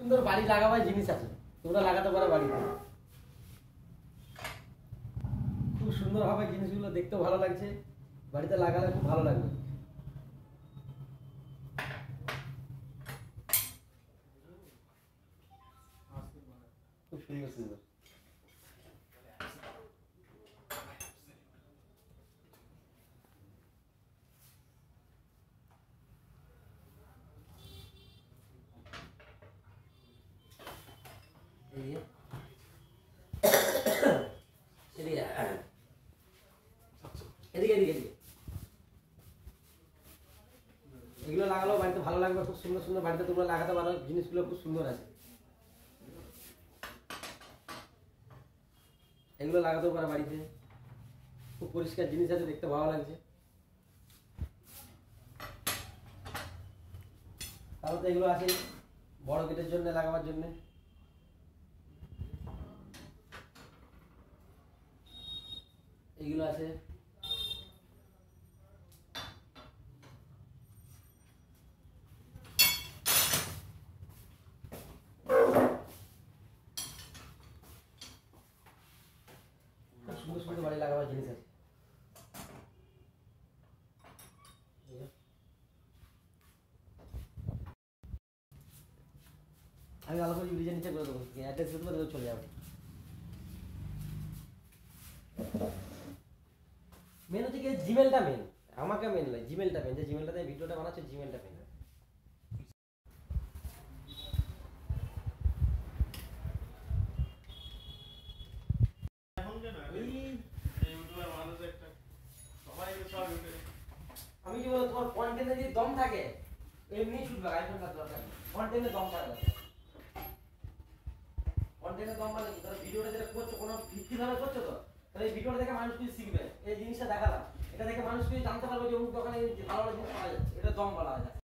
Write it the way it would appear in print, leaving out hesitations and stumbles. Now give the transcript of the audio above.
সুন্দর বাড়ি লাগাবার জিনিস আছে, তোমরা লাগাতে পারো বাড়িতে। খুব সুন্দর হবে জিনিসগুলো, দেখতেও ভালো লাগছে, বাড়িতে লাগালে খুব ভালো লাগবে। খুব সুন্দর সুন্দর। এগুলো লাগালেও বাড়িতে ভালো লাগবে, খুব সুন্দর সুন্দর বাড়িতে তোমরা লাগাতে পারো, জিনিসগুলো খুব সুন্দর আছে। এগুলো লাগাতেও পারো বাড়িতে, খুব পরিষ্কার জিনিস আছে, দেখতে ভালো লাগছে। তাহলে তো এগুলো আছে বড় গেটের জন্য লাগাবার জন্য। এগুলো আছে সুন্দর সুন্দর বাড়ি লাগাবার জিনিস আছে। আমি আলাদা করে ডিজাইন নিচে করে দেবো, অ্যাড্রেস দিয়ে দেবো, চলে যাবে। মেন হচ্ছে কি জিমেলটা মেন, আমাকে মেন নয়, জিমেলটা মেন, যে জিমেলটাতে ভিডিওটা বানাচ্ছে জিমেলটা মেন। আমি কি বলবো, তোমার কন্টেন্টে যদি দম থাকে এমনি শুট লাগা, আইফোনটা দরকার নেই, কন্টেন্টে দম থাকবে। কন্টেন্টে দম মানে ধরো ভিডিওটা যেটা করছো কোনো ভিত্তিভাবে করছো তো, তাহলে এই ভিডিওটা দেখে মানুষ কিছু শিখবে। এই জিনিসটা দেখালাম, এটা দেখে মানুষ কিছু জানতে পারবে যে অমুক দোকানে ভালো ভালো জিনিস পাওয়া যাচ্ছে, এটা দম বলা যায়।